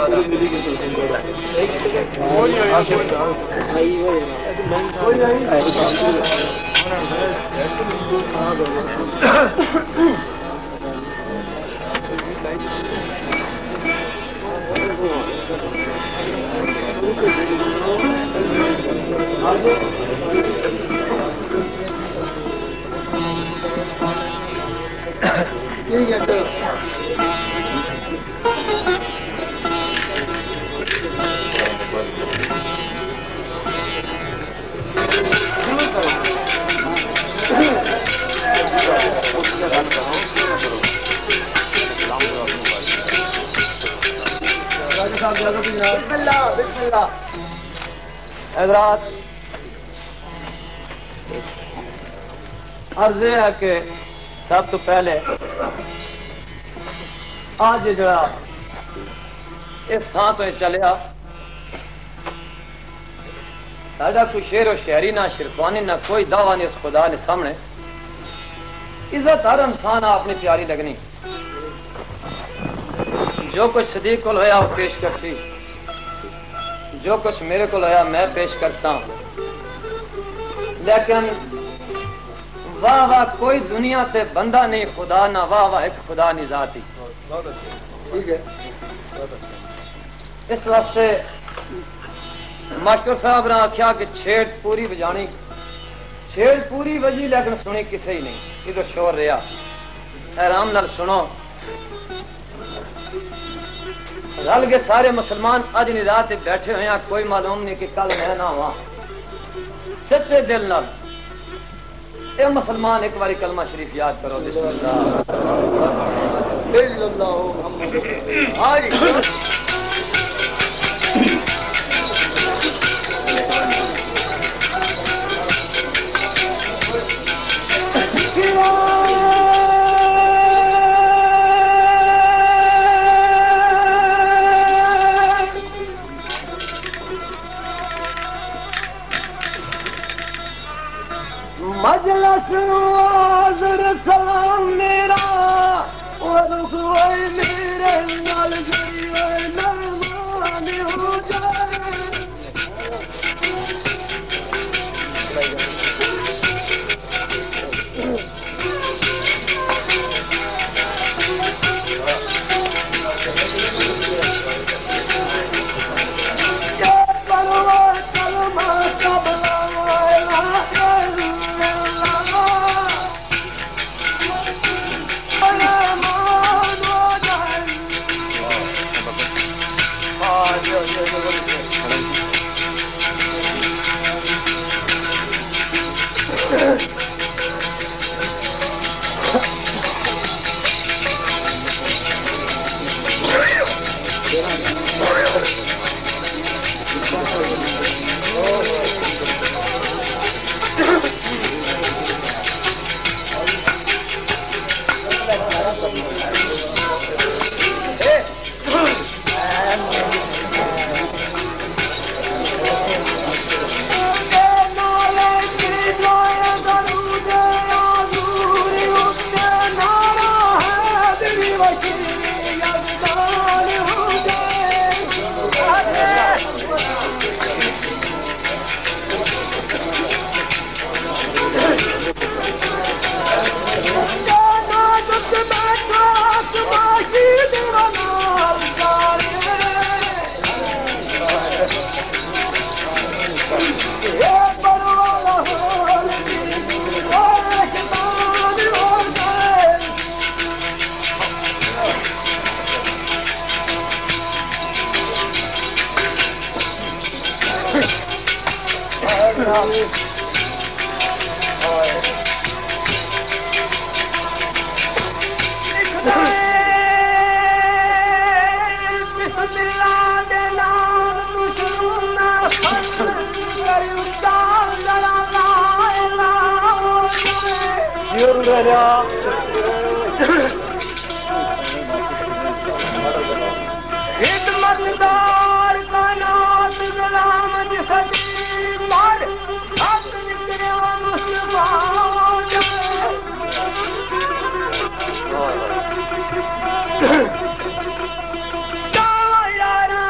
अर्ज है कि सब तो पहले आज जरा इस थां तो चलिया साडा कोई शेर और शायरी ना शिरफानी ना कोई दावा नहीं उस खुदा ने सामने इज्जत हर इंसान अपनी प्यारी लगनी जो कुछ सदीक को होया वो पेश कर सी जो कुछ मेरे को होया मैं पेश कर सा लेकिन वाह वाह कोई दुनिया से बंदा नहीं खुदा ना वाह वाह एक खुदा नहीं जाती ठीक है इस वास्ते मास्टर साहब ने आख्या कि छेड़ पूरी बजानी छेड़ पूरी बजी लेकिन सुनी किसे ही नहीं इधर शोर रहा आराम नाल सुनो रल के सारे मुसलमान अज नी रात बैठे हुए कोई मालूम नहीं कि कल मैं ना हुआ सच्चे दिल नाल ए मुसलमान एक बारी कलमा शरीफ याद करो मजलस सलाम मेरा और मेरे नाल मेहमान हो जाए हिदमतदार का नाम गुलाम जिसकी मार हक निकले मुसलमान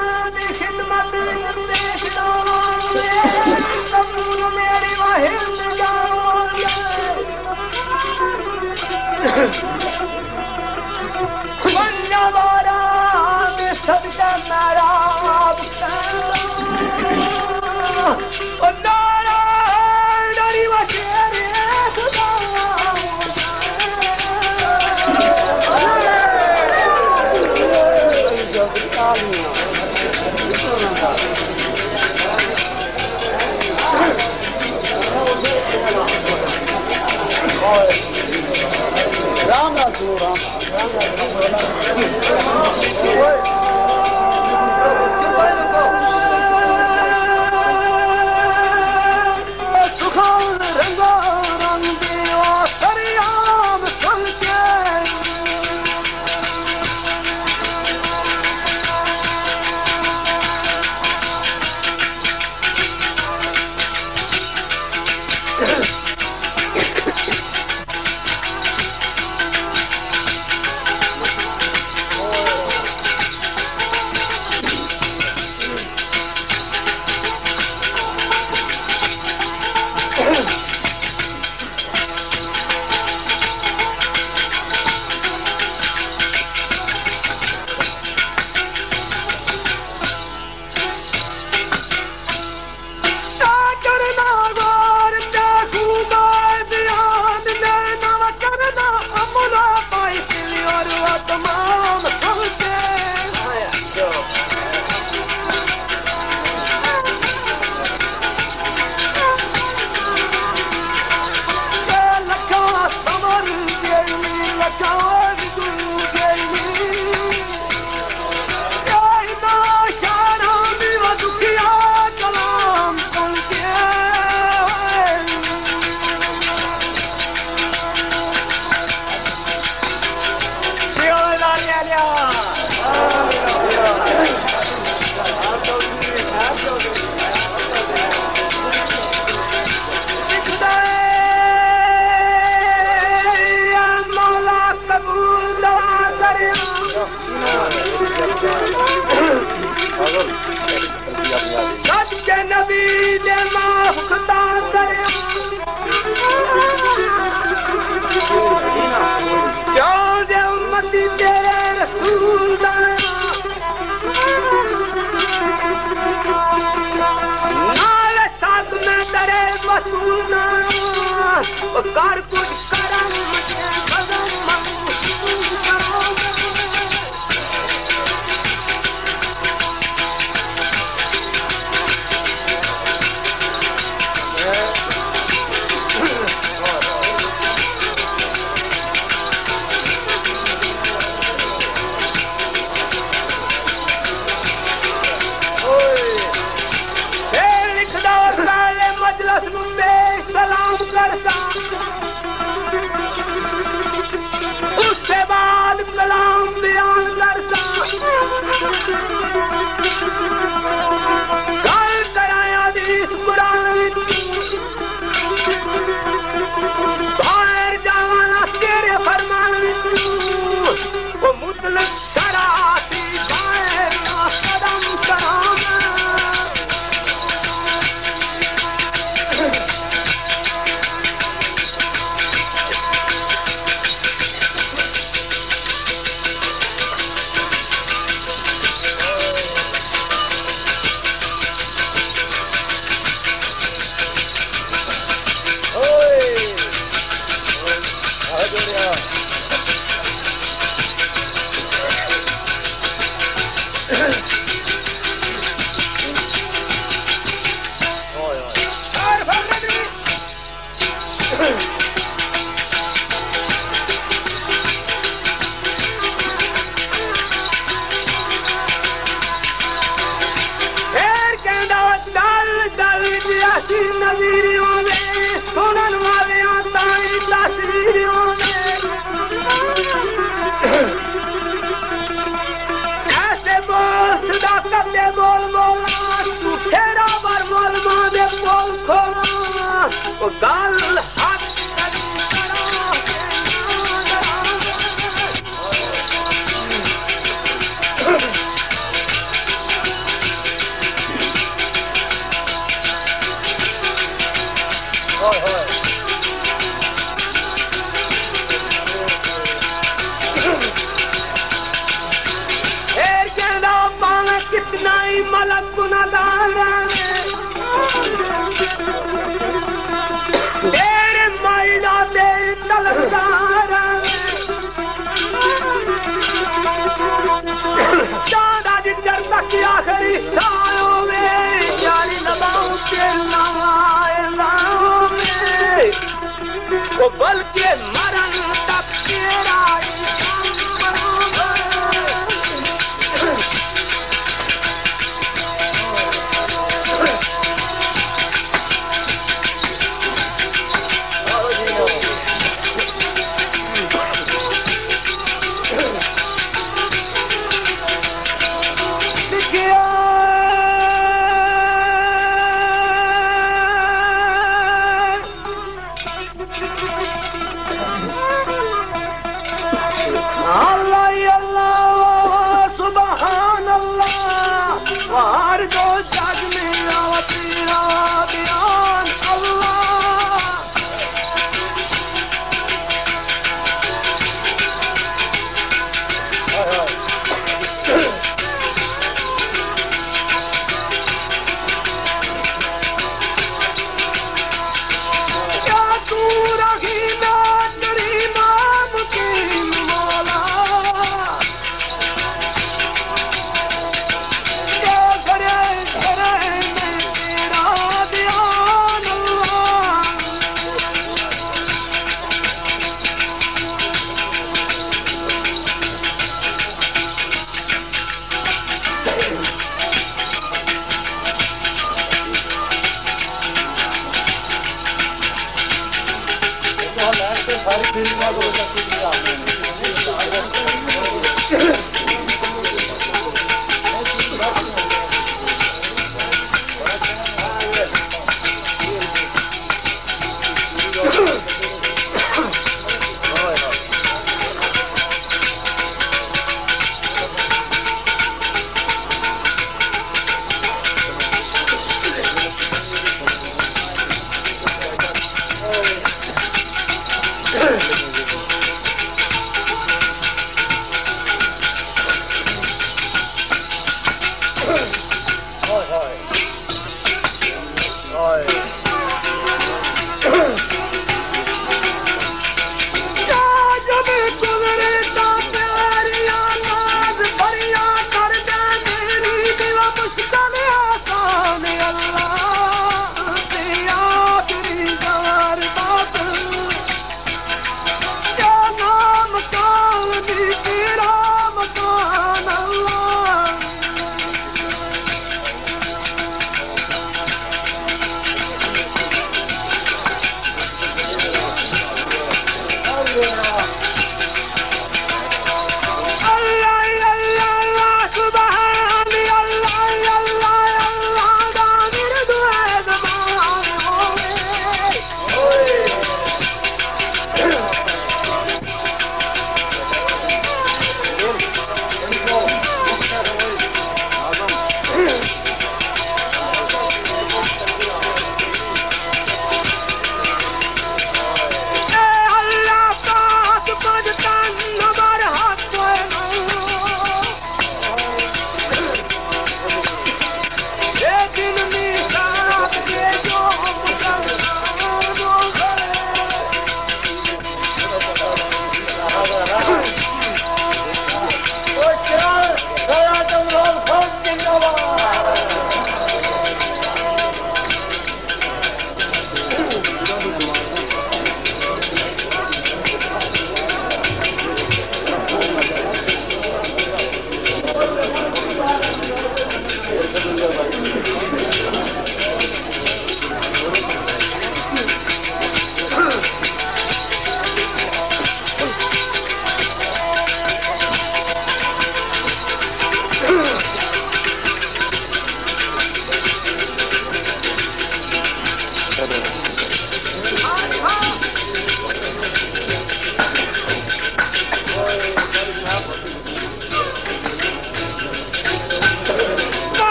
Yeah!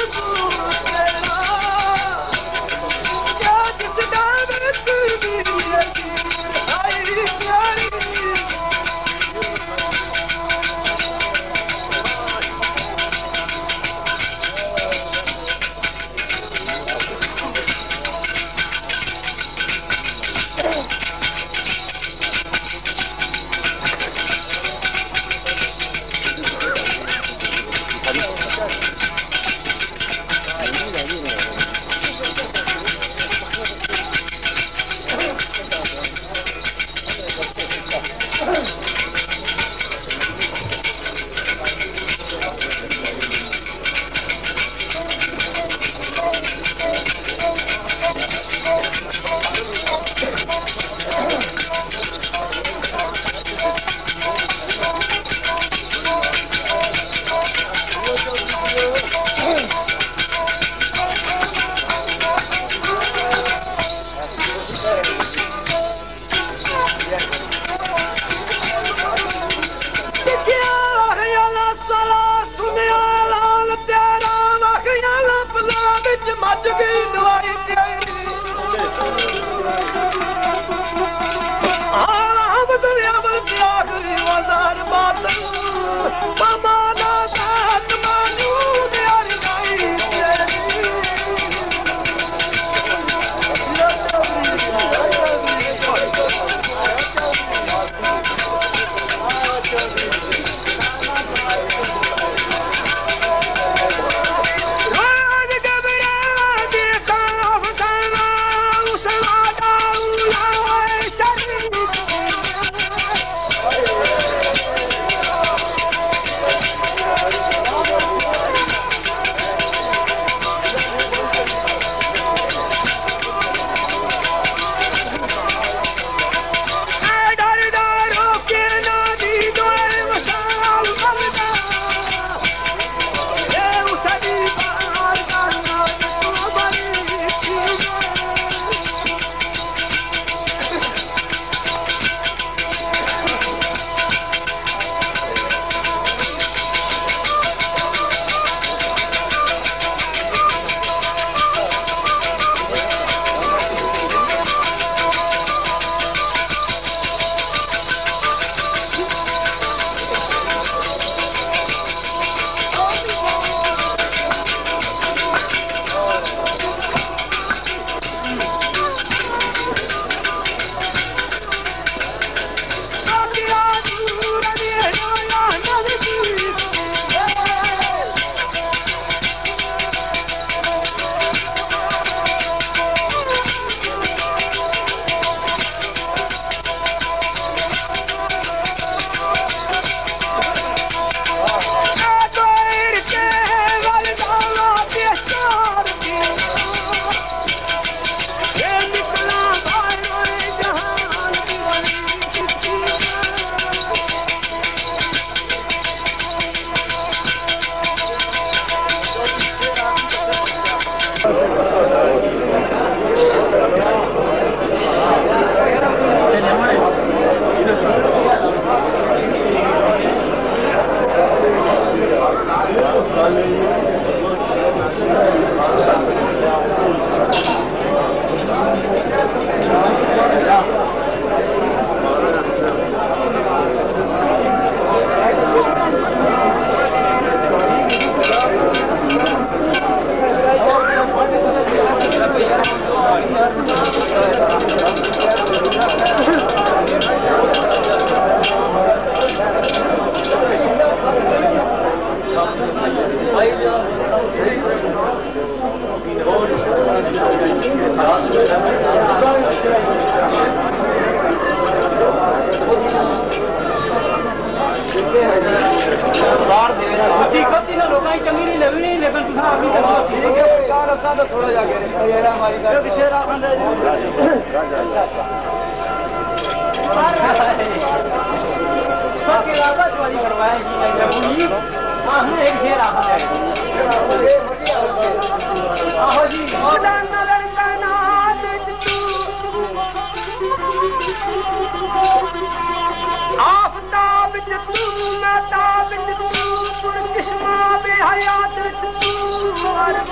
आफताब जतू मैं ताब जतू किस्मा बे हयात तू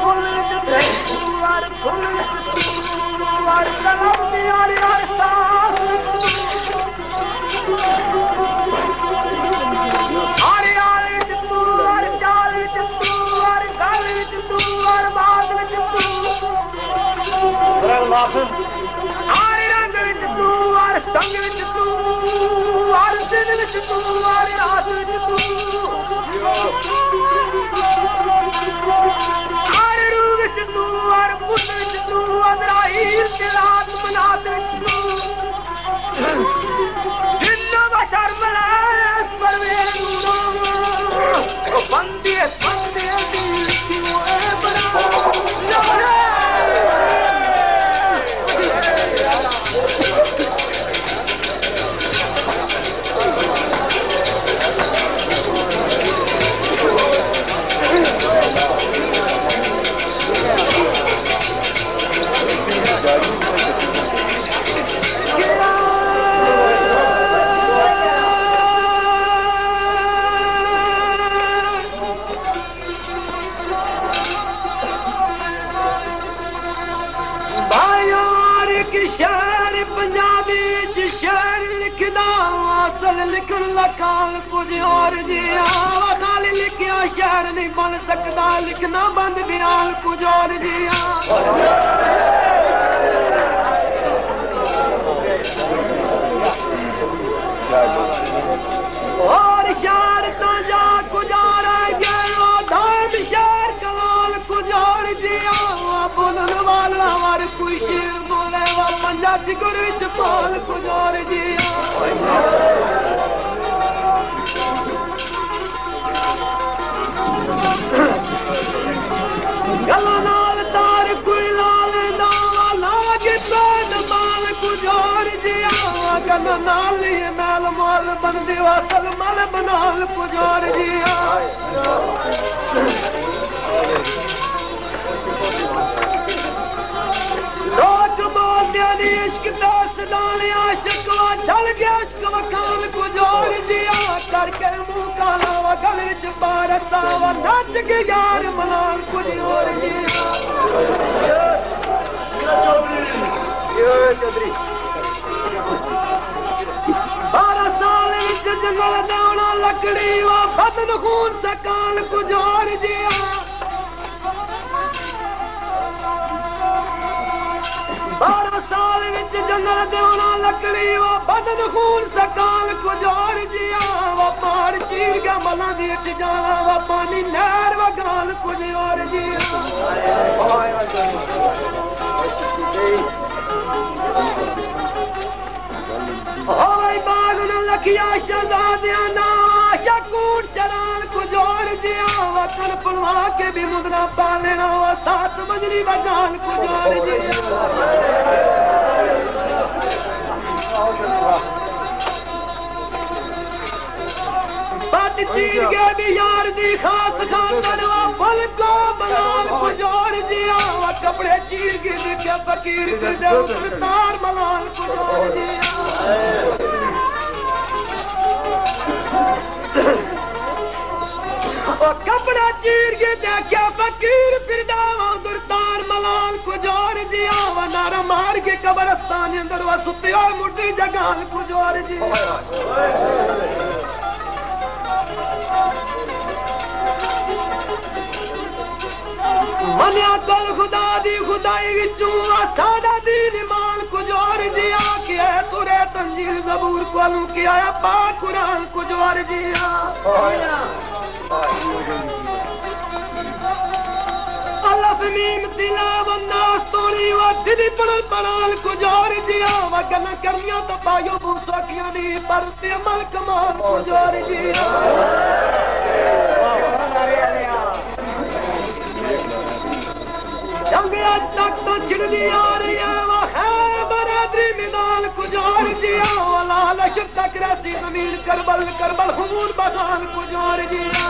आरे रंग विच तू आरे संग विच तू आरे दिन विच तू आरे रात विच तू आरे रूह विच तू आरे पुत विच तू अज़राईल के रात मनात विच तू जिन्न बशर मलास परवेज नूरो बंदी दी क्यों है बना शहर पंजाबी च शहर लिखदा असल लिखन लखान कुछ और जिया नाल लिखिया शहर नहीं बन सकता लिखना बंद बयान कुछ और जिया और शहर तो जा गुजारा गया धाम शहर कलाल कुछ और जिया बोलन वाला हमारे कोई शेर बोले वो पंजाबी गुरु च बोल कुछ और जिया गला नाल तार कोई लाल दावा लागे पैद माल कुछ और जिया गला नाल ये मैल माल बन दिवा सल माल बनाल कुछ और जिया लोग बोलते इश्क दास डाले आशिक चल गया इश्क वकाल कुछ और जिया करके मुंह काला वगल विच भारत आवा नच के यार मनाल कुछ और जिया 12 साल विच जंगल दाना लकड़ी वा बदन खून सकाल कुछ और जिया 12 साल विच जंगल देवना लकड़ी वा बदन खून सकाल कुछ और जिया वा पार चीर गया मला दी जाना वा पानी नहर वा गाल कुछ और जिया होई बाग न लखिया शहजादिया ना आशा कूट चरान कुछ और जिया वा कन पलवा के भी मुदरा पा लेना वा 7 बजरी वा गाल कुछ और जिया बात चीर के भी यार दी खास खातर वा फल को बनाल कुछ और जिया वा कपड़े चीर के दिखे फकीर के दे तार मलाल कुछ और जिया कपड़ा चीर के देखा फकीर फिर दावा गुरतार मलाल कुछ और जिया वा नारा मार के कब्रस्तान अंदर वा सुते और मुट्ठी जगाल कुछ और जिया मनिया कल खुदा दी खुदाई विचू सादा दीन मान कुछ और जिया किया तुरे तंजील जबूर कोलू किया पाक कुरान कुछ और जिया अल्लाह मीम तिलाव नास तोड़ी वा दिदी पड़ल पड़ाल कुछ और जिया वा गना करिया तो पायो बूसकियां दी पर ते अमल कमाल कुछ और जिया जंगिया तक तो छिड़नी आ रही है वो है बरादरी मिदाल कुछ और जिया वाला लशर तक रसी जमीन करबल करबल हुमूर बगान कुछ और जिया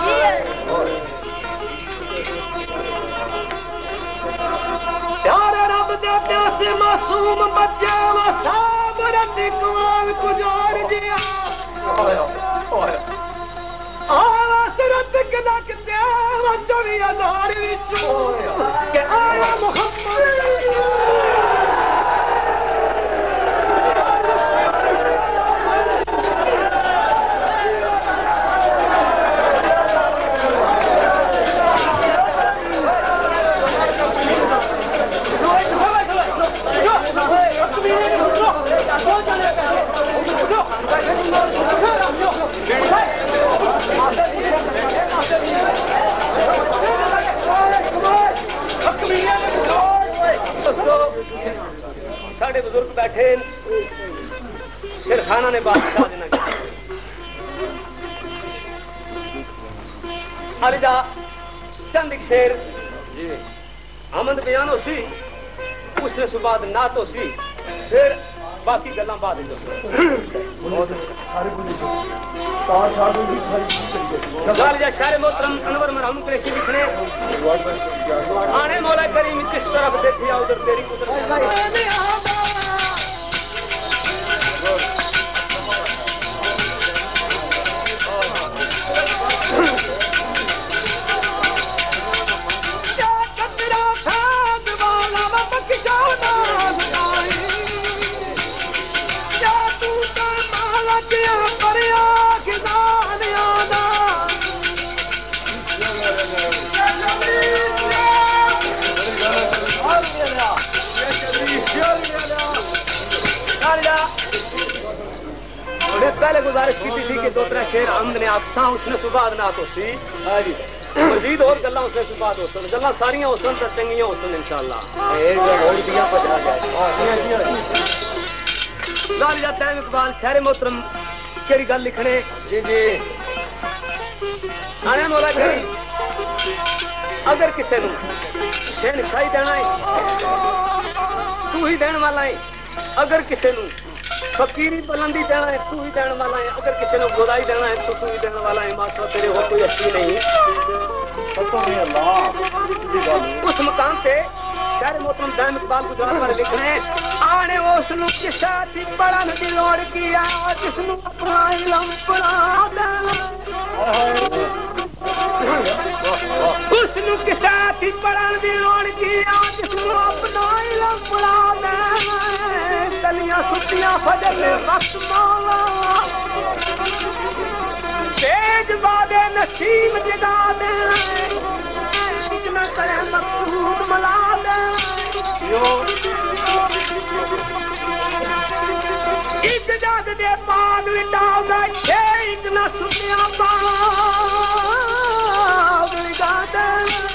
प्यारे रब दे प्यासे मासूम बच्चे वो सब रब्बी कुआल कुछ और जिया आसरत कदा किते वो 24,000 विचों के आया मोहम्मद बैठे शेरखाना ने बादशाह देना अलिदा चंद शेर जी आमद बयान हो सी उसने सुबाद ना तो सी फिर बाकी गल्लां बाद ही दसो गालिया शायर मोहतरम अनवर मरहम कुरैशी लिखने आने मौला करीम किस तरफ देखिया उधर तेरी कुदरत पहले गुजारिश की थी कि 2-3 शेर हमद ने आखसा उसने सुबाद ना तो सी मजीद और गल्ला उसने सुबाद हो सन गल्ला सारियां हो सन चंगियां हो सन इंशाअल्लाह एक और दिया पहुंचा जाए लाल जाता है इकबाल शायर मोहतरम केरी गल लिखने जी जी आने मौला करी अगर किसी नु शहनशाही देना है तू ही देने वाला है अगर किसी नु फकीरी बुलंदी देना है तू ही देने वाला है अगर किसी ने बुराई देना है तो तू ही देने वाला है माशा तेरे हो कोई अच्छी नहीं उस मकाम पे शायर मोहतरम दाम इकबाल को जवाब पर लिखने आने उसनु के साथ ही पढ़न दी लोड़ किया जिसनु अपना इल्म पढ़ा दे उसनु के साथ ही पढ़न दी लोड़ किया जिसनु अपना इल्म पढ़ा दे कलियां सुतियां फजर वक्त मौला तेज बादे नसीब जगा दे इतना करे मकसूद मला दे एक जात दे पाद विटाव दा इतना सुतियां पाद विगा दे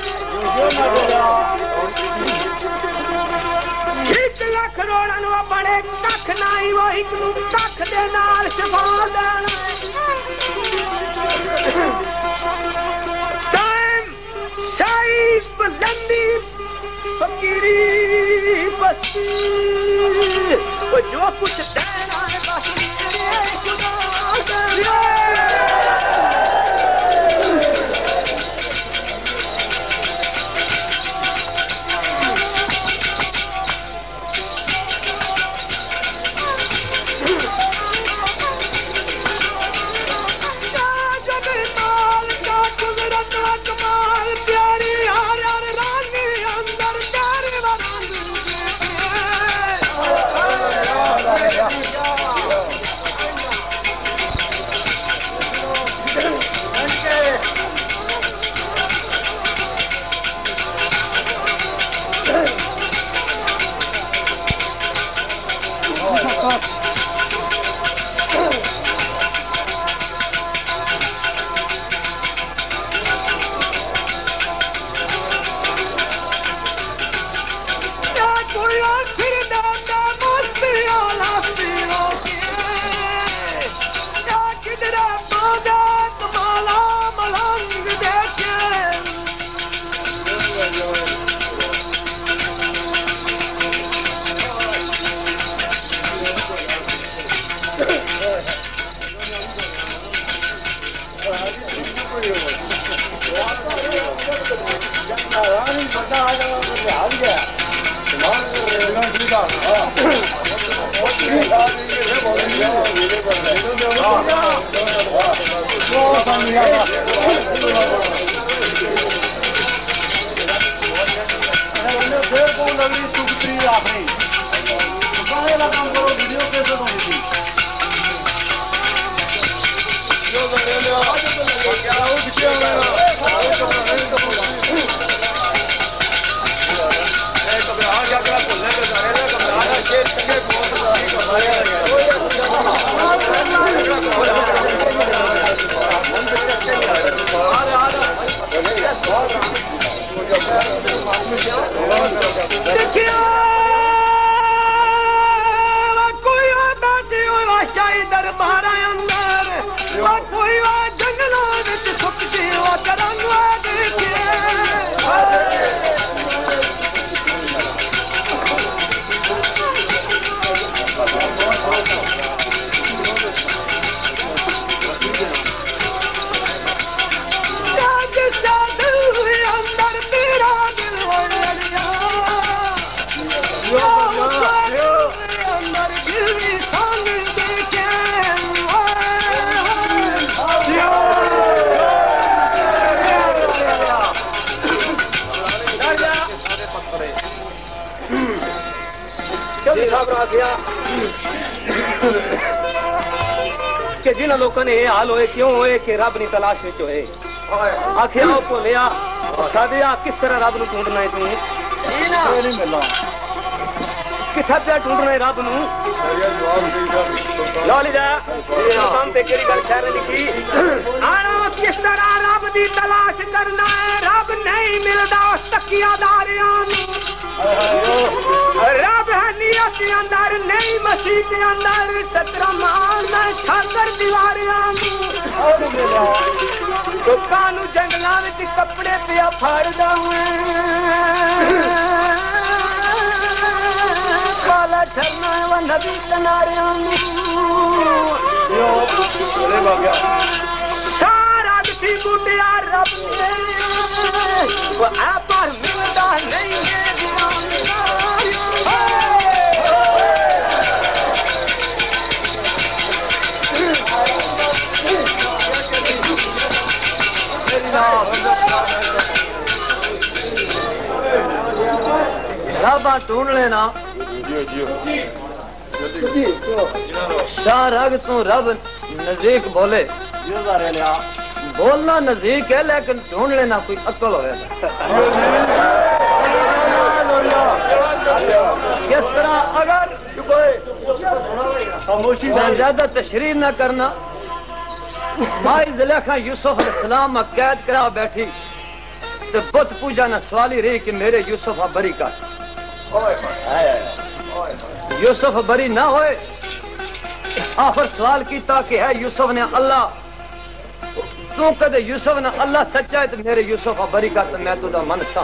1 लाख करोड़ नु बड़े कख नहीं वो एक नु कख दे नाल शफा देना टाइम शाही बुलंदी फकीरी बस्ती वो जो कुछ देना है बस तेरे खुदा जंगलों विच सुख जीवा करंगा देखे कि जिन लोगों ने यह हाल होए क्यों होए कि रब की तलाश में होए आखिर आओ भोलिया सादिया किस तरह रब नूं ढूंढना है तू कित्थे पे ढूंढना है रब नूं ला ली जा काम पे केड़ी गल शहर लिखी आना किस तरह रब की तलाश करना है रब नहीं मिलता उस तकियादारियां रब है नियत के अंदर नहीं मसीह के अंदर सतरा मारना छाकर दीवारियां तो कानू जंगलों में कपड़े पे फाड़दा काला ठरना है वह नदी किनारियां सारा किसी बूटिया रब वो आप मिलता नहीं है रबा ढूंढ लेना शाह रग तू रब नजीक बोले बोलना नजीक है लेकिन ढूंढ लेना कोई अक्ल हो किस तरह अगर ज्यादा तशरीह न करना माई ज़ुलेखा यूसुफ अलैहिस्सलाम कैद करा बैठी तो बुत पूजा न सवाली रही कि मेरे यूसुफ बरी कर यूसुफ बरी ना होए आखिर सवाल किया कि है यूसुफ ने अल्लाह तू कदे यूसुफ ने अल्लाह सच्चा है तो मेरे यूसुफ बरी कर तो मैं तुझा मन सा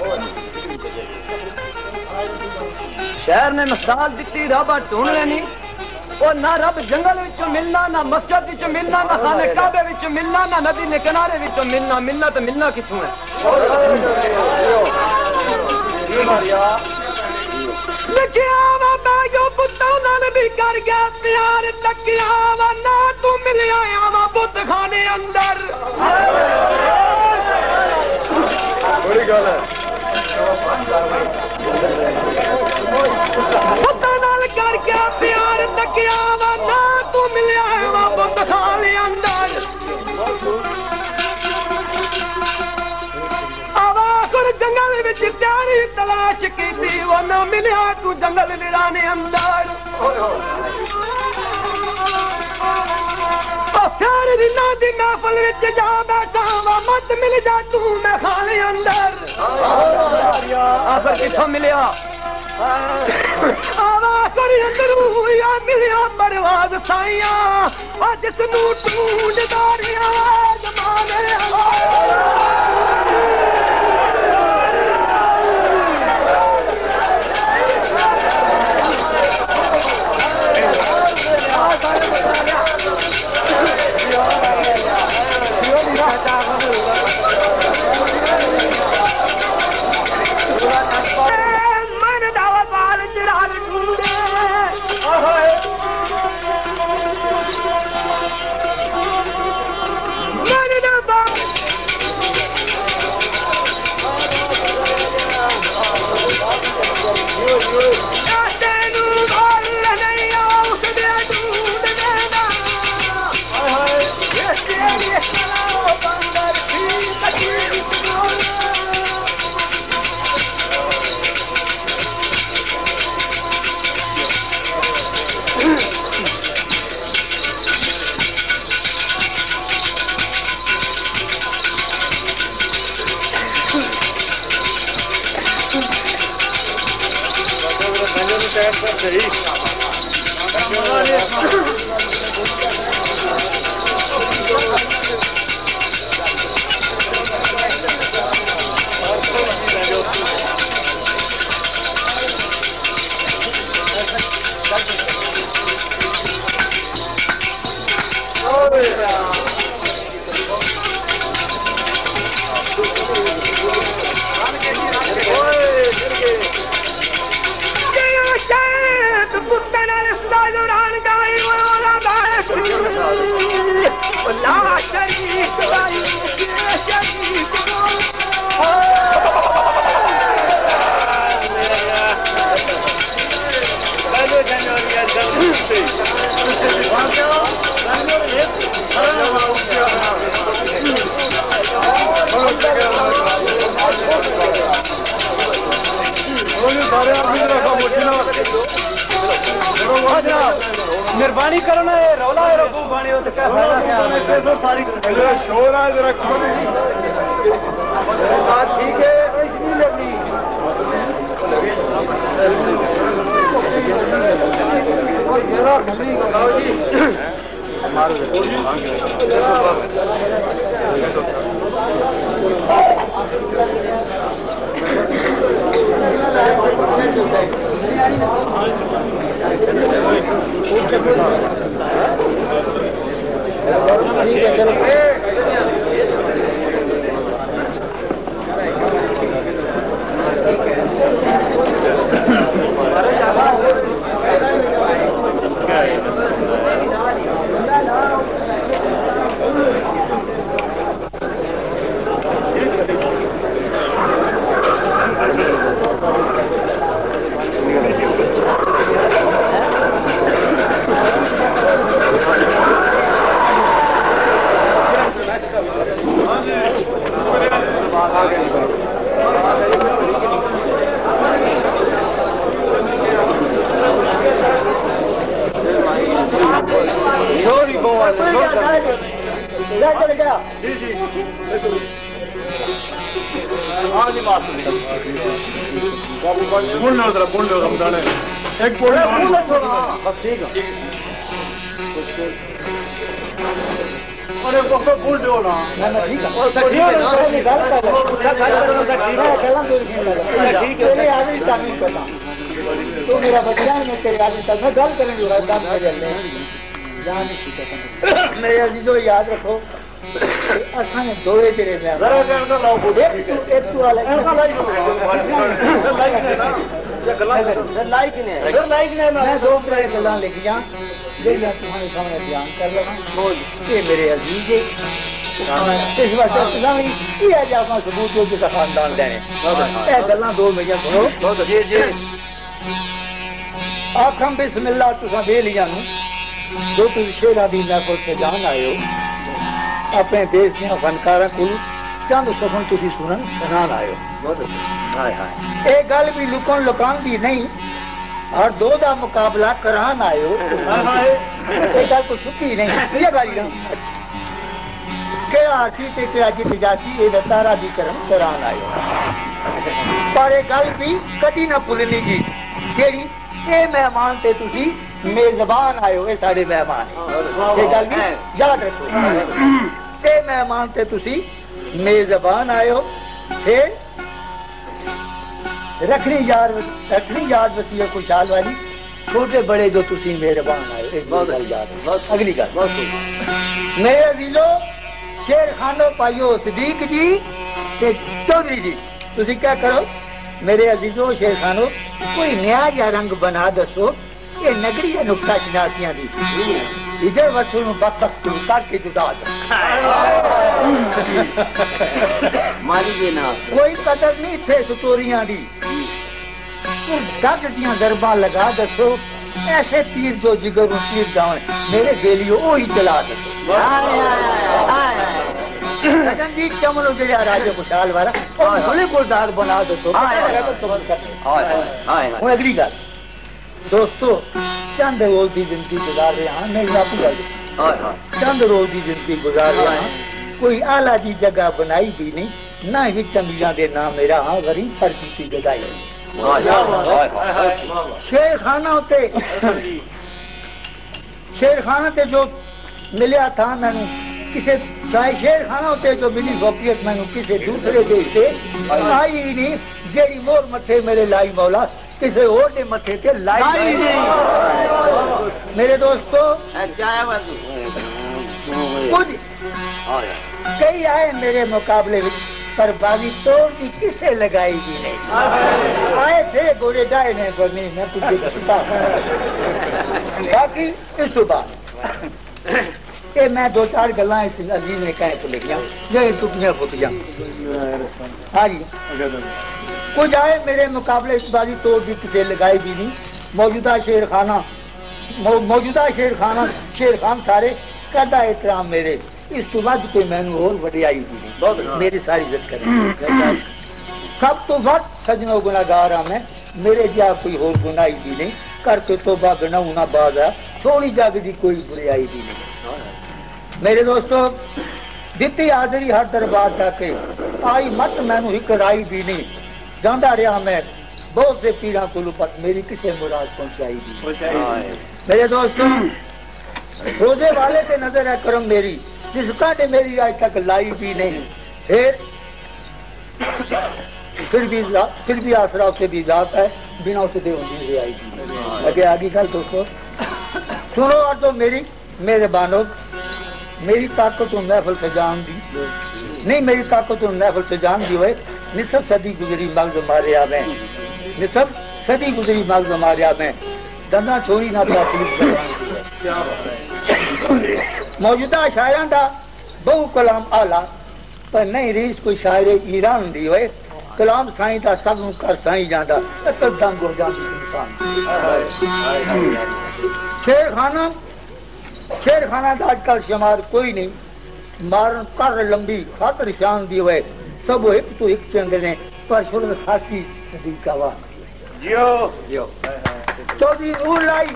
शहर ने मिसाल दी रबा ढूंढ लेनी और ना रब जंगल विचों मिलना ना मस्जिद विचों मिलना ना खाने काबे विचों मिलना ना नदी ने किनारे विचों मिलना मिलना तो मिलना किथों है लिखिया वा बैगो पुत्ता नाल भी कर गया प्यार तकिया वा ना तू मिल आया वा बुत खाने अंदर बड़ी गल है पुत्ता नाल कर गया प्यार तकिया वा ना तू मिल आया वा बुत खाने अंदर आवाकुर जंगल विच त्यारी तलाश की थी वो न मिलिया तू जंगल निराने अंदर फिर रिना दी महफिल विच जा बैठा वा मत मिल जा तू मैं खाने अंदर आखिर किथों मिलिया आवाकुर अंदरू या मिलिया परवाज साइया जिसनू ढूंढदा रिया जमाने मेहरबानी करना है रौला है रबू बाणी हो तो क्या फायदा क्या सारी शोर है जरा बात ठीक है इसकी लगनी मेरा बच्चा मैं तेरे आदमी तक मैं गल करेंगे मेरे अजीजो याद रखो असाने दोए तेरे में जरा करना लाओ बोले एक तू वाला लाइक ने मैं दो तरह गल्लां लिखियां जेड़ा तुम्हारे सामने बयान कर लगा ये मेरे अजीज इस वक्त इस्लामी ये जाफा सबूत जो कि खानदान देने ए गल्लां दो मेरियां सुनो जी जी आखम बिस्मिल्लाह तुसा दे लिया नु जो तुम शेरा दी महफिल से जान आए हो अपने देश के फनकारा को चंद सफन तुसी सुनन सुनान आए हो हाय हाय ए गल भी लुकन लुकान दी नहीं और दो दा मुकाबला करान आए हो हाय ए गल को सुकी नहीं ये गाली ना केड़ा आसी ते केड़ा जित जासी ए तारा दी करम करान आए हो पर ए गल भी कदी ना भूलनी जी केड़ी ए मेहमान ते तुसी मेजबान आयो ए साडे मेहमान ये गल भी याद रखो ए मेहमान ते तुसी मेजबान आयो फिर रखनी याद वसीयत खुशहाल वाली छोटे बड़े जो तुसी मेहरबान आयो एक गल याद अगली गल मेरे अजीजो शेर खानो पाइयो सिद्दीक जी ते चौधरी जी तुसी क्या करो मेरे अजीजो शेर खानो कोई नया या रंग बना दसो ये नगरी या नुक्ता शनासियां दी इधर वसू वक्त करके जुदा मारी जे ना कोई कदर नहीं थे सतोरियां दी गग दियां दरबां लगा दसो ऐसे तीर जो जिगर तीर जावन मेरे बेलियो ओ ही चला दसो लगन जी चमनो जेड़ा राजा खुशहाल वाला और भले गुलदार बना दसो हां अगली गल दोस्तों चंद रोज की जिंदगी गुजार रहे हैं मैं बापू गल चंद रोज की जिंदगी गुजार रहे हैं कोई आला की जगह बनाई भी नहीं ना ही चंदिया दे नाम मेरा हाँ गरीब पर की गदाई शेर खाना ते जो मिलिया था मैंने किसे शेर खाना होते जो मिली वकीयत मैंने किसी दूसरे देश से आई नहीं जेरी मोर मथे मेरे लाई मौला किसी और ने मथे के लाई मेरे दोस्तों कुछ कई आए मेरे मुकाबले में पर बाजी तोड़ की किसे लगाई भी नहीं आए थे गोरे डाए ने बनी मैं कुछ बाकी इस बाद ए मैं दो चार गल्लां इस अजीज ने कहे तो लिखियां जे टुकड़ियां फुटियां हां जी कुछ आए मेरे मुकाबले इस बाजी तोड़ की किसे लगाई भी नहीं मौजूदा शेर खान सारे कदा एहतराम मेरे इस तो बाद कोई मैनू और वडियाई भी नहीं मेरी सारी इज्जत करे सब तो वक्त सजनो गुनाहगार हां मैं मेरे जिहा कोई होर गुनाही भी नहीं करके तोबा गनाऊ ना बाज है सोनी जाग की कोई बुराई भी नहीं। मेरे दोस्तों दिती हाजरी हर दरबार जाके आई मत मैनू एक राई भी नहीं जांदा रहा मैं बहुत से पीड़ा को लुपत मेरी किसे मुराद पहुंचाई भी। मेरे दोस्तों रोजे वाले से नजर है करम मेरी जिसका ने मेरी आज तक लाई भी नहीं। फिर भी आसरा उसे भी जाता है बिना उसे दे आई भी। आगे आगे कल दोस्तों सुनो और तो मेरे बानो मेरी ताकत महफल से जान दी नहीं मेरी ताकत महफल से जान दी हुए निसब सदी गुजरी मगज मारिया में निसब सदी गुजरी मगज मारिया में दंदा छोड़ी ना मौजूदा शायरां दा बहु कलाम आला पर नहीं रीस कोई शायर ईरान दी हुए कलाम साईं दा सब कर साईं जांदा तो दंग हो जांदी इंसान। शेर खाना का आजकल शुमार कोई नहीं मारन कर लंबी खातर शान दी हुए सब एक तो एक चंगे ने पर शुरू खासी सदी का वाह जियो चौधरी नूर लाई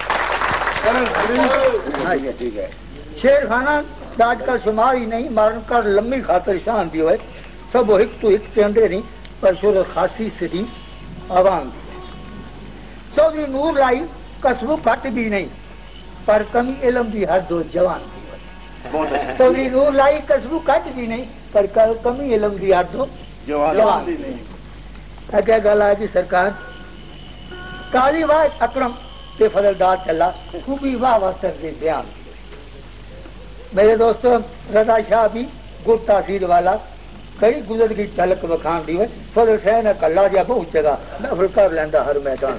हाँ ये ठीक है। शेर खाना का आजकल शुमार ही नहीं मारन कर लंबी खातर शान दी हुए सब एक तो एक चंगे नहीं पर शुरू खासी सदी आवाम। चौधरी नूर लाई कसबू घट भी नहीं पर कमी इलम की हर दो जवान चौधरी नूर लाई कसबू घट भी नहीं पर कमी इलम की हर दो जवान। क्या गल है जी सरकार काली वाह अकरम ते फजलदार चला खूबी वाह वास्तर दे बयान। मेरे दोस्तों रजा शाह भी गुड तासीर वाला कई गुजर की झलक वखान दी है फजल शाह ने कला जा बहुत जगह महफिल कर लेंदा हर मैदान।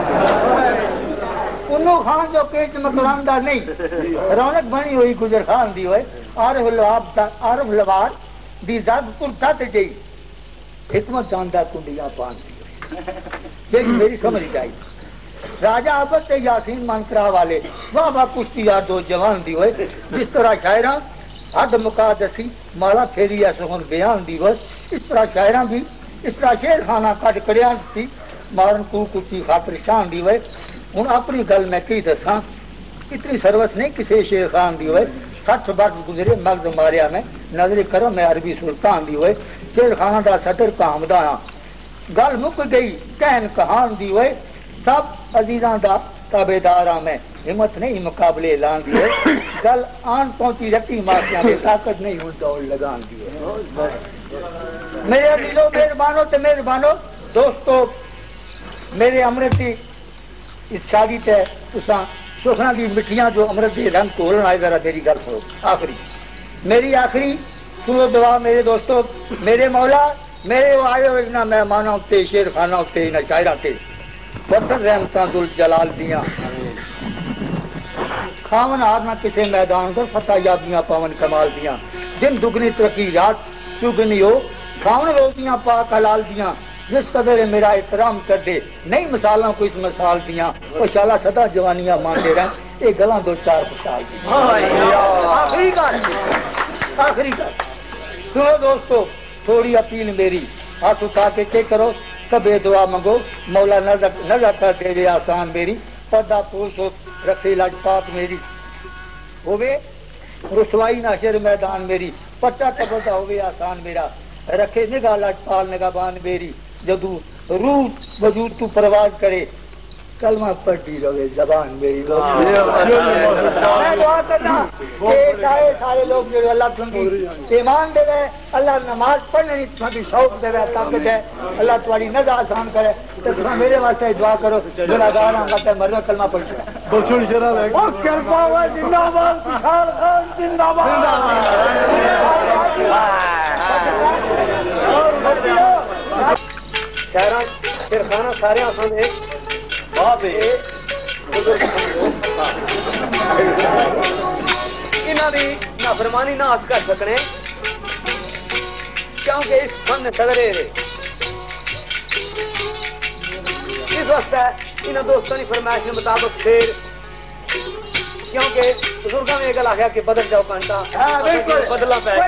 उन्नो खान जो केच मकरांदा नहीं रौनक बनी हुई गुजर खान दी हुए आरफ लवार दी जद पुर तट गई हिकमत जानदा कुंडियां पान दी मेरी समझ आई राजा अबद ते यासीन मानकरा वाले वाह वाह कुश्ती यार दो जवान दी हुए जिस तरह शायरा हद मुका दसी माला फेरी सोहन बयान दी हुए इस तरह शायरा भी इस तरह शेर खाना कट कड़िया थी मारन कू कुची खातर शान दी हुए हूँ अपनी गल मैं की दसा इतनी सर्वस नहीं किसी शेर खान दी हुए 60 वर्ष गुजरे मगज मारिया में नजर करम में अरबी सुल्तान दी हुए शेर खाना का सदर कामदा गल मुक गई कहन कहान दी हुए सब अजीजा का ताबेदार में हिम्मत नहीं मुकाबले ऐलान दी हुए गल आन पहुंची रखी माफिया में ताकत नहीं हूं दौड़ लगान दी हुए। मेरे दिलो मेहरबानो दोस्तों मेरे अमृत की इस शादी ते तुसा सुखना की मिठियां जो अमृत के रंग घोलन आए जरा मेरी गल सुनो मेरी आखिरी सुनो दुआ मेरे दोस्तों मेरे मौला मेरे आए हुए इन्होंने मेहमानों उत्ते शेर खाना उत्ते इन्होंने शायरा ते बरतन रहमतां दुल जलाल दियां खावन हार ना किसी मैदान पर फतह याबियां पावन कमाल दियां दिन दुगनी तरक्की रात चुगनी हो खावन रोटियां पाक हलाल दियां जिस कदर मेरा एहतराम कर दे नई मिसालों को इस मिसाल दियां वो शाला सदा जवानियां मानते रहे ये गला दो चार मिसाल आखिरी कर सुनो दोस्तों थोड़ी अपील मेरी हाथ उठा के करो सबे दुआ मंगो मौला नजर कर दे आसान मेरी पर्दा पोश हो रखे लजपात मेरी होवे रुसवाई नाशर मैदान मेरी पट्टा टपटा होवे आसान मेरा रखे निगाह लजपाल निगाहबान मेरी जदू रूह वजूद तू परवाज करे कलमा पढ़ती रहे जबान मेरी दुआ करना सारे लोग जो अल्लाह तुमकी ईमान दे अल्लाह नमाज पढ़ने की शौक दे ताकत है अल्लाह तुम्हारी नज़र आसान करे तो मेरे वास्ते दुआ करो गुनाहगार हम मरना कलमा पढ़ फिर खाना सारे नाफरमानी ना अस कर सकने क्योंकि इस फन सगरे इस वास्ते इन दोस्तों की फरमाइश के मुताबिक शेर क्योंकि बुजुर्गों ने गल आख्या कि बदल जाओ घंटा बदला पै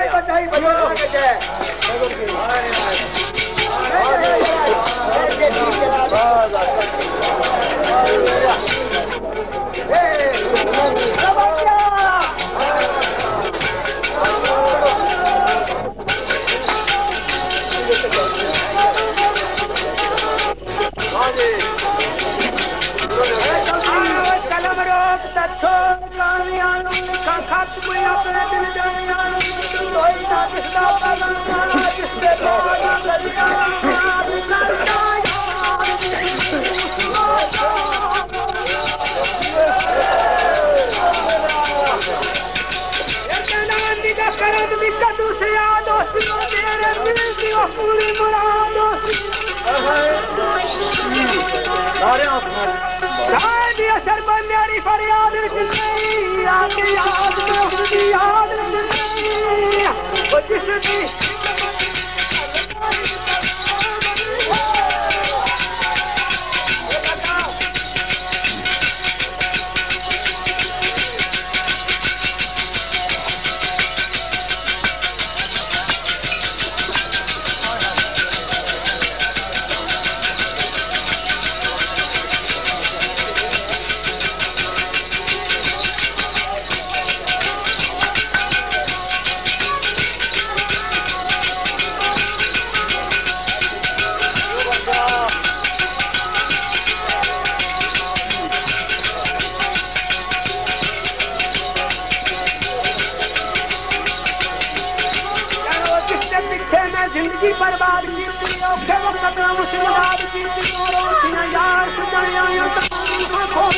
गया जिंदगी बर्बाद की औखे वक्त अपना मुश्किलात की रोटियां यार सुजणियां खोल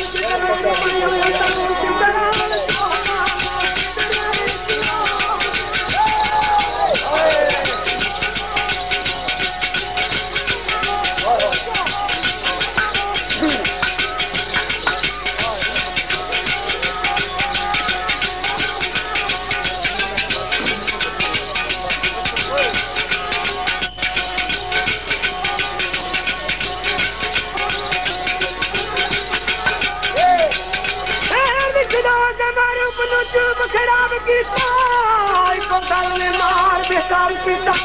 खराब कीता को गल ने मार बेकार कीता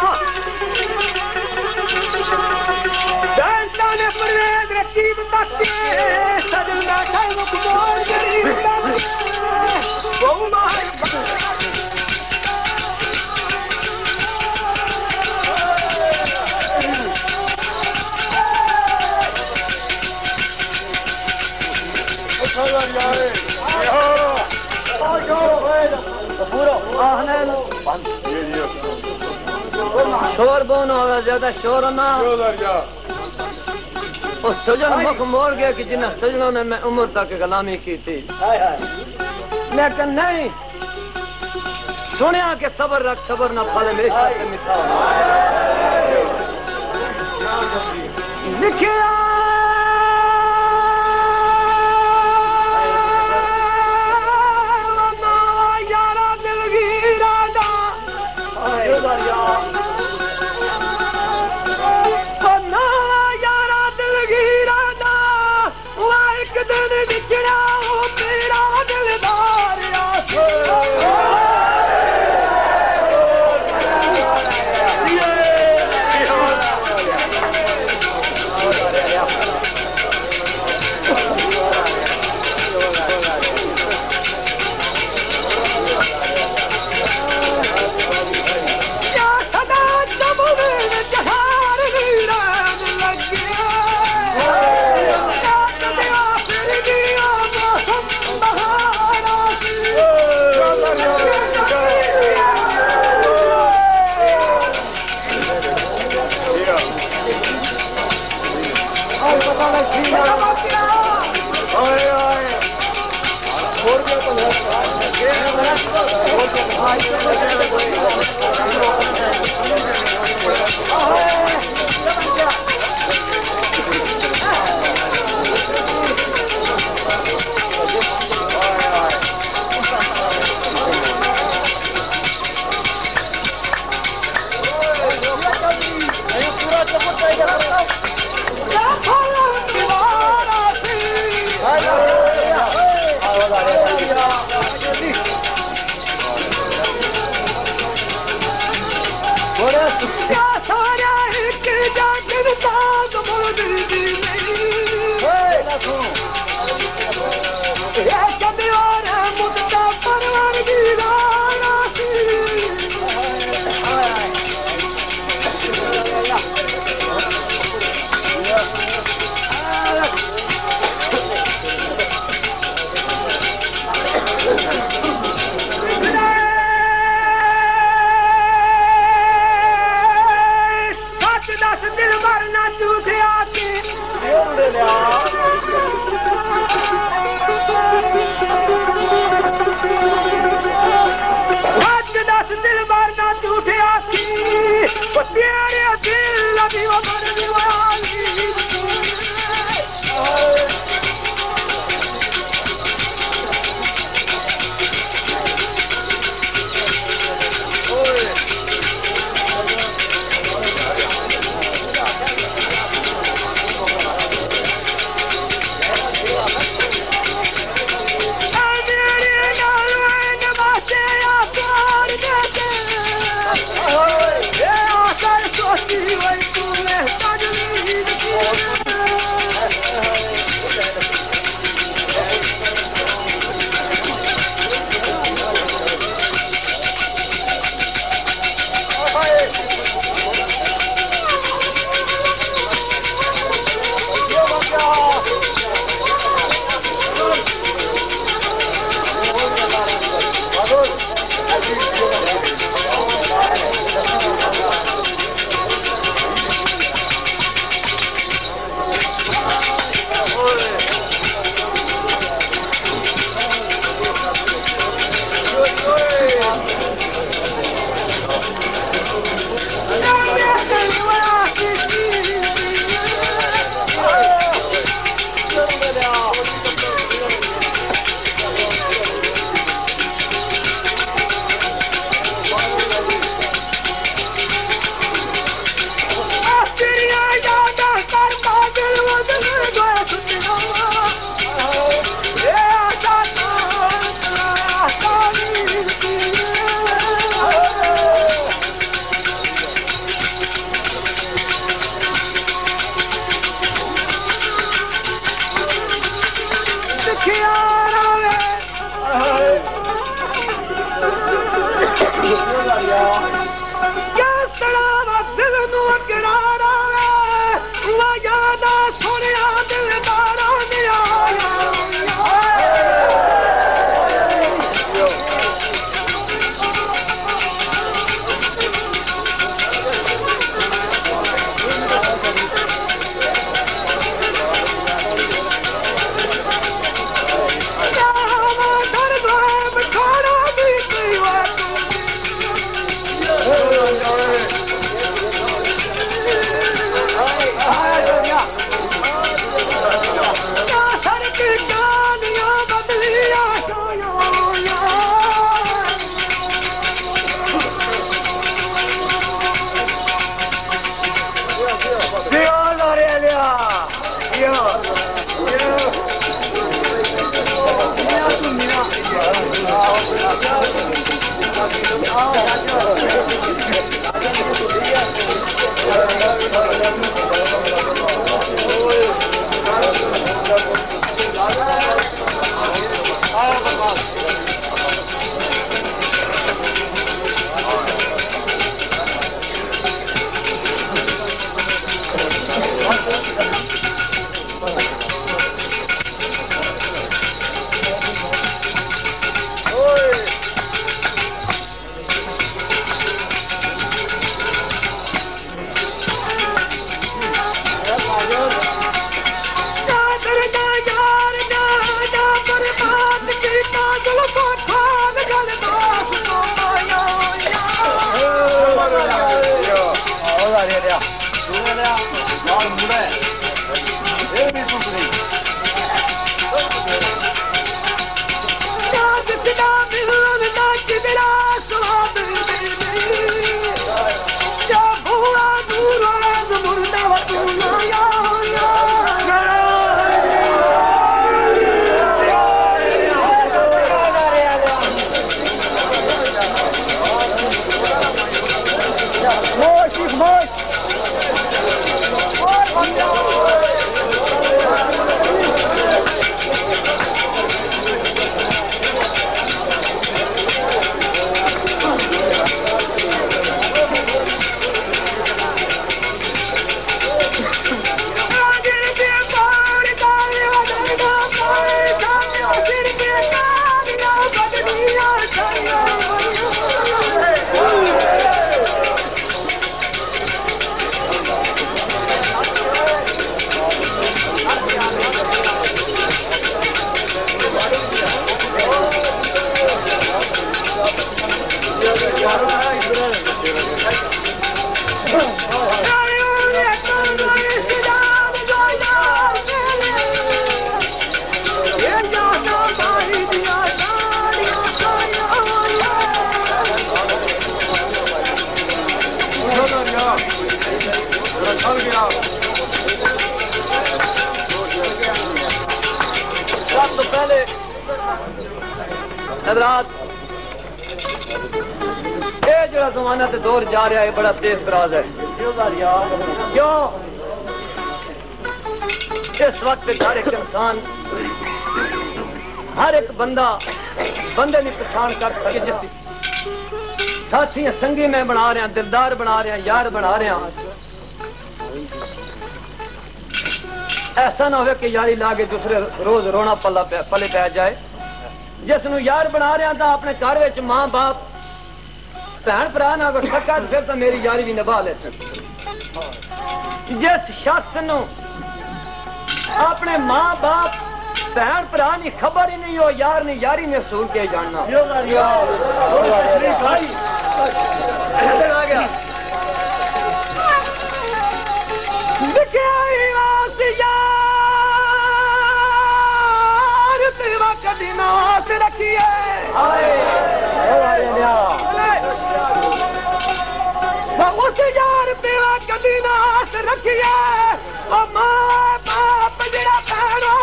दस्ता ने परवेज रकीब तके सजना खाई मुख मोर गरीब वो मार शोर बोन होगा ज्यादा शोर ना वो सजन मुख मोड़ गया कि जिन्हें सजनों ने मैं उम्र तक गुलामी की थी लेकिन नहीं सुनिया के सबर रख सबर ना फल हमेशा से मिठा लिखिया Yeah. दिल भरना झूठे आसी वो तेरे दिल लगी वो मरने वाली हजरात ये जो जमाना ते दौर जा रहा है बड़ा तेज तराज है। क्यों इस वक्त हर एक इंसान हर एक बंदा बंदे की पछाण कर सके जिस साथी संगी में बना रहे हैं, दिलदार बना रहे हैं, यार बना रहे हैं। ऐसा ना हो कि यारी ला के दूसरे रोज रोना पले पै जाए। जिसनू यार बना रहे हैं तो अपने घर में मां बाप भैन भरा ना अगर सका फिर तो मेरी यारी भी निभा ले सकती। जिस शख्स नू अपने मां बाप भैन भरा की खबर ही नहीं हो यार ने यारी ने सूल के जानना। कदी नास रखिए उस यार पेवा कदी नास रखिए मां बाप जरा पैरो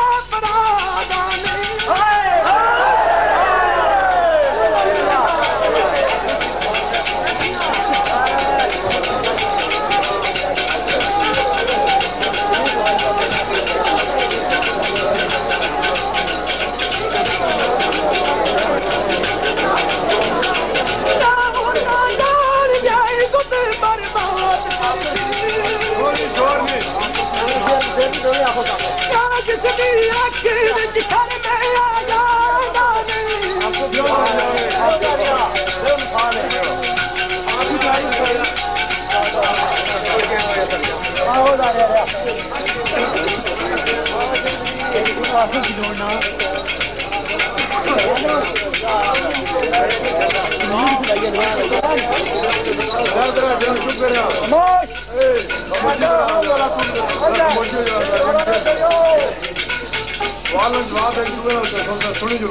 सुनी जो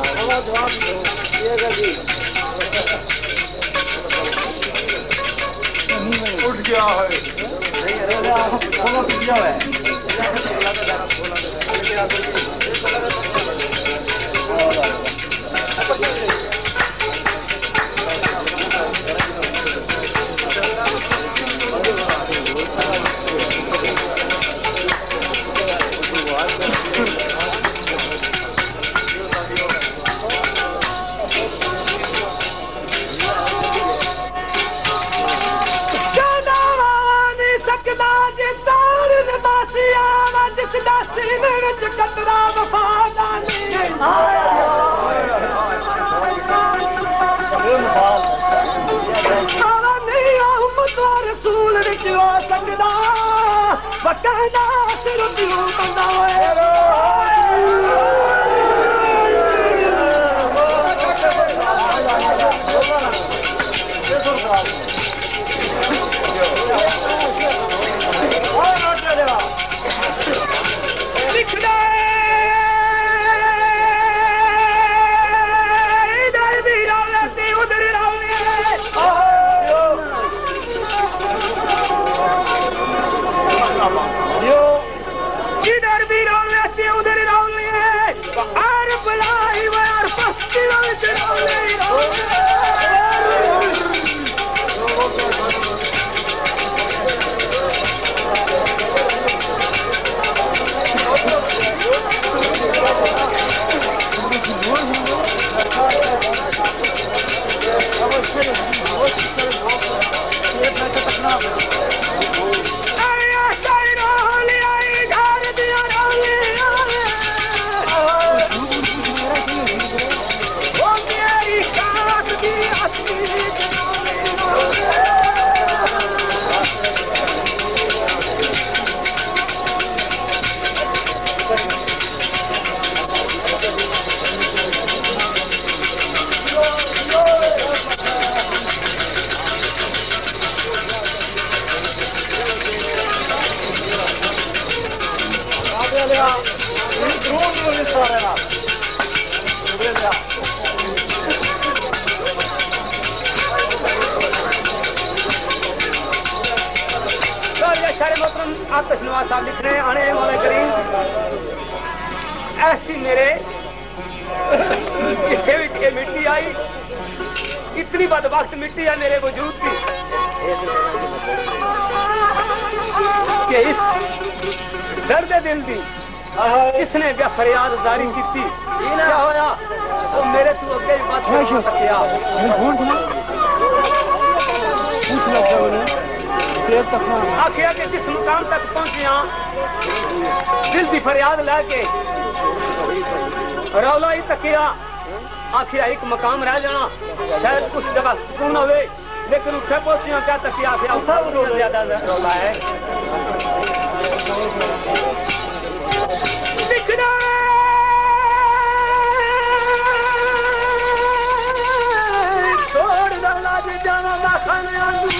उठ गया है आतिश नवाज साहब लिख रहे हैं आने वाले करीम ऐसी मेरे किस्से ये मिट्टी आई, इतनी बदबख्त मिट्टी है मेरे वजूद की कि इस दर्द दिल दी इसने क्या फरियाद जारी की थी। क्या होया वो मेरे तू अगे ही मत आखिया कि जिस मुकाम तक पहुंचिया दिल की फरियाद लैके रौला ही तकिया, आखिया एक मकाम रह जाना शायद कुछ जगह सुकून हो, लेकिन उठे पहुंचिया क्या तकिया आखिया उठा वो ज्यादा रौला है। छोड़ डाला जी जाना ना खाने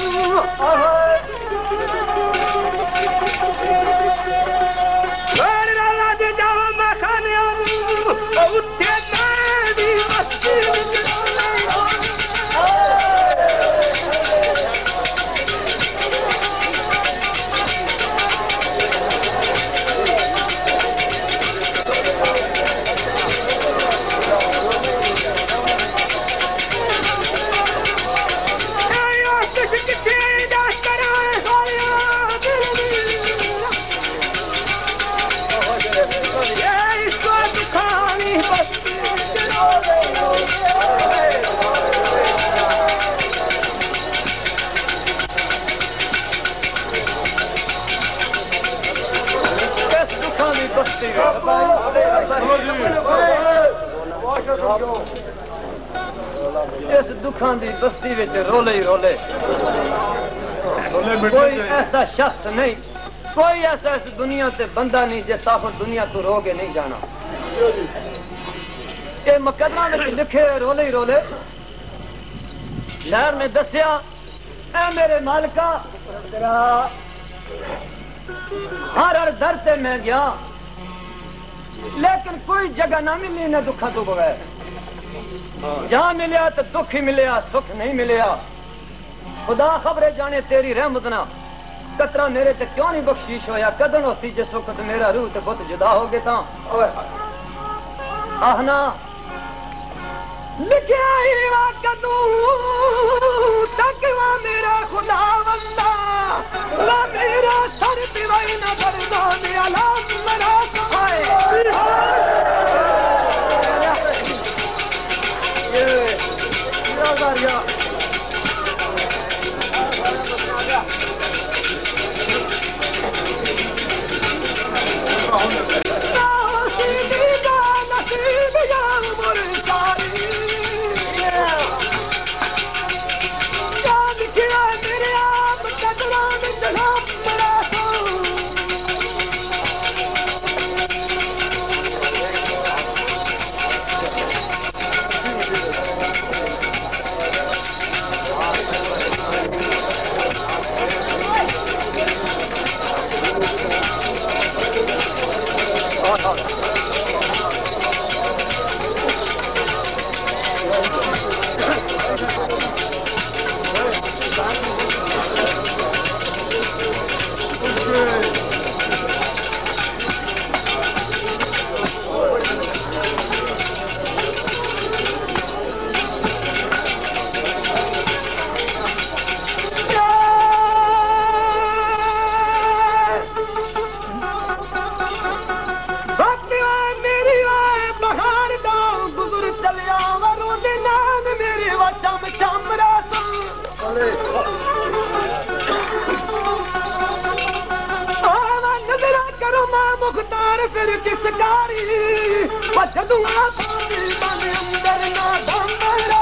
इस दुखा की बस्ती विच रोले ही रोले, कोई ऐसा शख्स नहीं, कोई ऐसा इस दुनिया ते बंदा नहीं जिस आखिर दुनिया को रो के नहीं जाना। ये मुकदमा में लिखे रोले ही रोले शहर ने दसिया ऐ मेरे मालिका हर दर से मैं गया लेकिन कोई जगह ना मिली न दुखा तो बगैर, जहां मिलया तो दुख ही मिलया, सुख नहीं मिलया। खुदा खबरे जाने तेरी रहमत ना कतरा मेरे ते क्यों नहीं बख्शीश होया, कदन होती जिस वक्त मेरा रूह ते बुत जुदा हो गया। आहना लिखिया ही कदू तकवा मेरा खुदा वंदा ला मेरा सर पिवाई न करदा मेरा लाम मरा सहाय। मुख्तार फिर किस कारी पछदुआ बन अंदर ना दमरा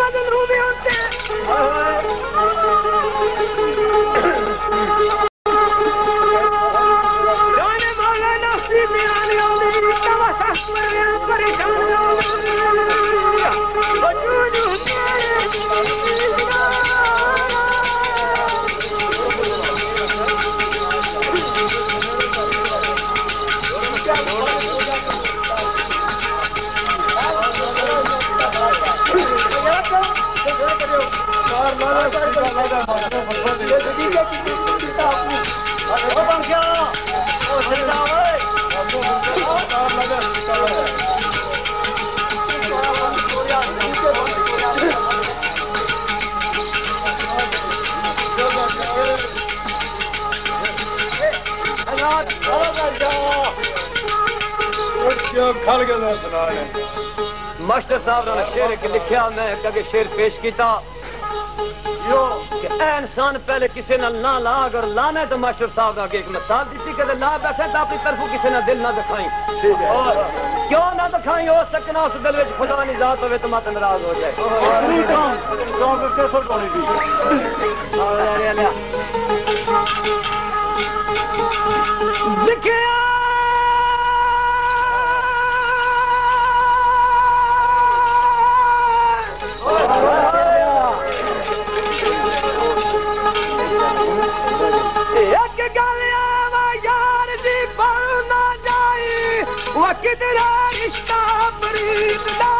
बदलू भी होते जाने वाला नफसी मिलाने वाली तवा सास में परेशान वजूद मास्टर साहब ने शेर के लिखा मैं कभी शेर पेश किया यो कि इंसान पहले किसी ने ना लाग और लाना तो मास्टर साहब ने एक मिसाल दी थी कि ला बैठे तो अपनी तरफ किसी ने दिल ना दिखाई क्यों ना दिखाई हो सकना उस दिल में खुदा नहीं जात हो तो मत नाराज हो जाए किधरा रिश्ता प्रीत ना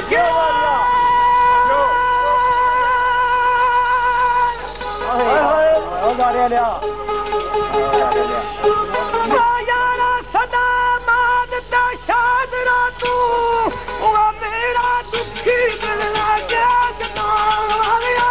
सदा मानता शादरा तू वो मेरा दुखी मिलना जागता वालिया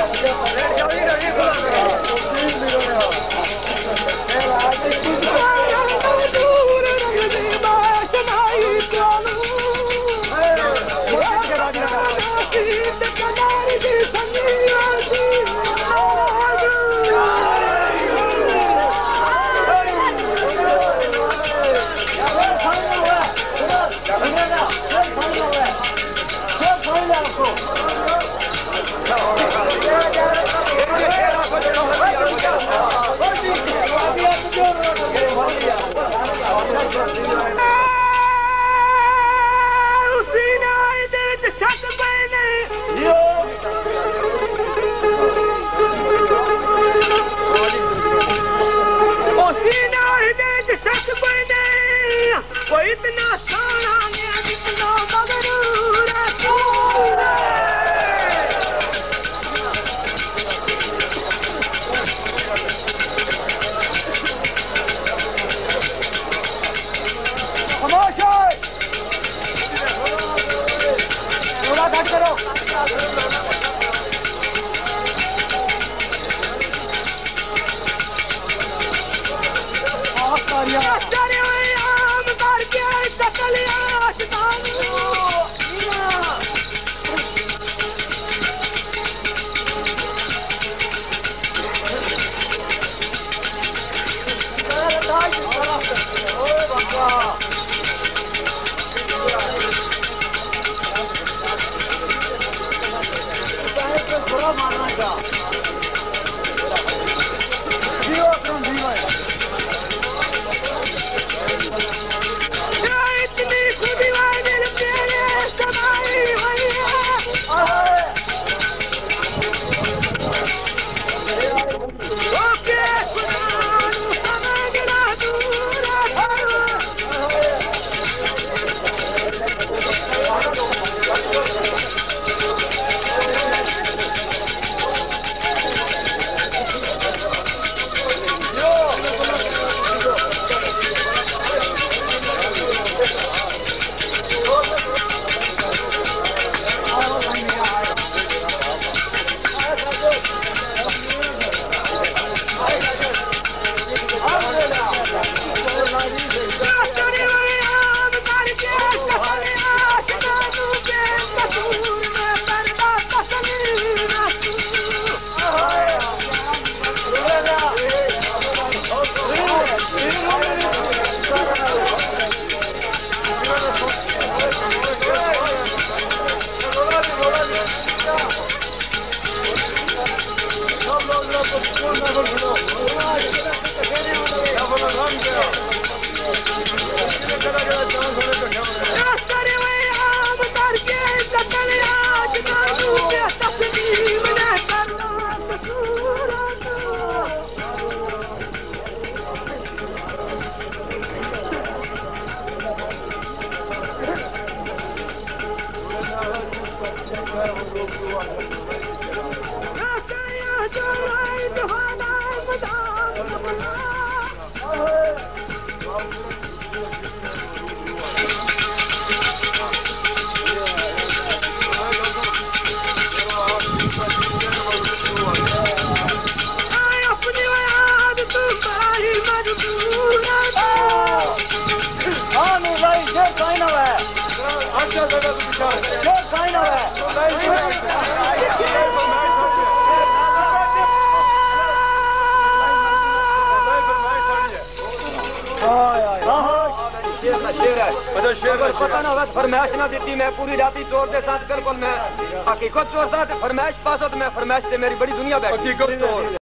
पता ना बस फरमाइश ना दी मैं पूरी रात चोर के साथ बिल्कुल मैं हकीकत चोर था फरमाइश पास हो तो मैं फरमाइश से मेरी बड़ी दुनिया बैठी